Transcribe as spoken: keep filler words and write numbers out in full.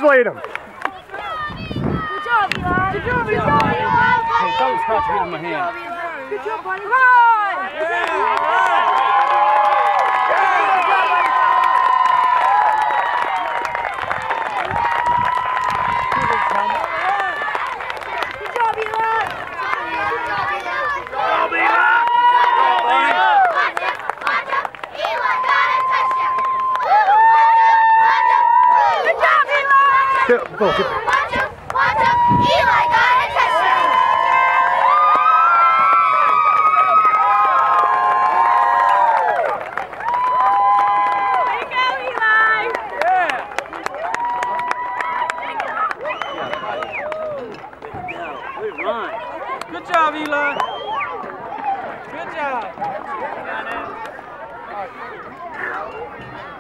congratulate him. Good job, Eli. Good job, Eli. Hey, don't scratch me with my hand. Good job, buddy. Come on! Good job, Eli. Get, go, get. Watch him, watch him, Eli got a touchdown! Way to go, Eli! Yeah. Good run. Good job, Eli. Good job.